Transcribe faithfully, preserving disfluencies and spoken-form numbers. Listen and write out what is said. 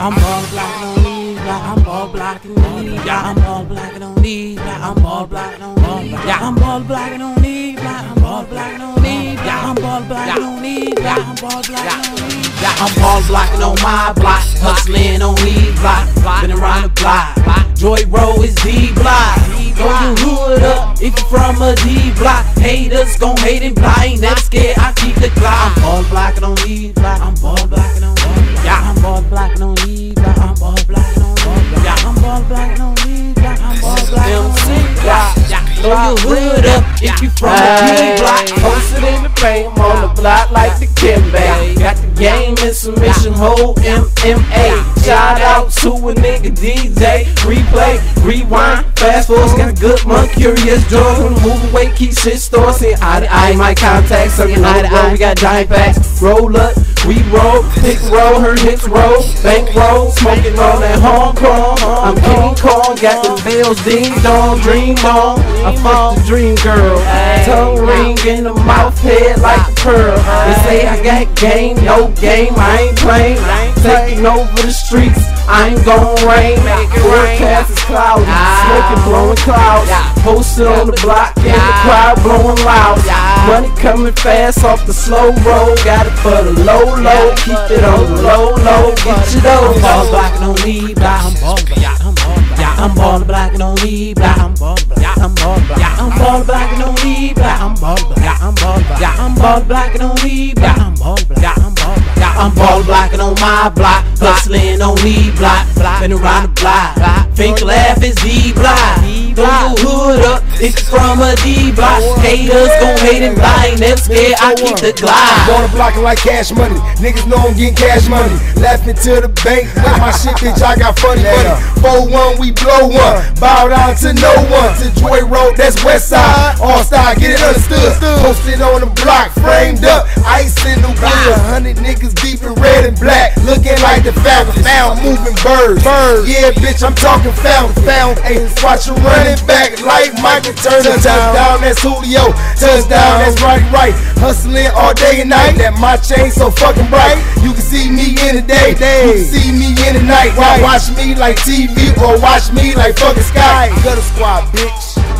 I'm ball blocking on these blocks. I'm ball blocking these. Yeah, I'm ball blocking on these blocks. I'm ball blocking on these. Yeah, I'm ball blocking on these blocks. I'm ball blocking on these. Yeah, I'm ball blocking on these. Yeah, I'm ball blocking on these. Yeah, I'm ball blocking on my block, hustling on these blocks. Been around the block. Joy Row is D block. Throw your hood up if you from a D block. Haters gon' hate and blind. Never scared, I keep the Glock. I'm ball blocking on these blocks. I'm ball blocking on these blocks. Yeah, I'm ball blocking on these blocks. I'm ball blocking on these blocks. Yeah, I'm ball blocking on these blocks. I'm ball blocking on these blocks. Throw your hood up if you from a D block. Posted in the paint, I'm on the block like the Kimbe. Got the game in submission, whole M M A. Shout out to a nigga D J. Replay, rewind, fast forward. Got a good month, curious joy. When move away, keep shit stored. See eye to eye, my contacts. Something eye to eye, we got giant packs. Roll up, we roll, pick roll, her hits roll, bank roll, smoking on that Hong Kong. I'm King Kong, got the bells, ding dong, dream on. I fuck the dream girl, tongue ring in the mouth, head like a pearl. They say I got game, no game, I ain't playing. Taking over the streets, I ain't gon' rain. Forecast is cloudy, smoking, blowing clouds. Posted on the block, in the crowd blowing loud. Money coming fast off the slow roll. Got it for the low low, keep it on the low low. Get you those. I'm ball blocking on these blocks. I'm ball blocking. Yeah, I'm ball blocking on these blocks. I'm ball blocking. I'm ball blocking. I'm ball blocking on these blocks. I'm ball blocking. I'm ball blocking. I'm ball blocking on these blocks. I'm ball blocking. I'm ball blocking. I'm ball blocking on my block, hustling on these block. Been around the block. Think laugh is D block. Throw your hood up if you from a D block. Haters gon' hate and blind. Never scared, I keep the I'm glide. on the block like cash money. Niggas know I'm getting cash money. Laughing to the bank. With my shit, bitch, I got funny money. four one, we blow one. Bow down to no one. To Joy Road, that's West Side. All star, get it understood. Posted on the block, framed up. Ice in the wood. A hundred niggas deep in red and black. Looking like the Falcons. Now I'm moving birds. Birds. Yeah, bitch, I'm talking Falcons. Falcons. Hey, watch you running back like Michael Turner. Touchdown, that's Julio. Touchdown, that's right, right. Hustling all day and night. That my chain so fucking bright. You can see me in the day. You can see me in the night. Why watch me like T V or watch me like fucking Sky? Gutter Squad, bitch.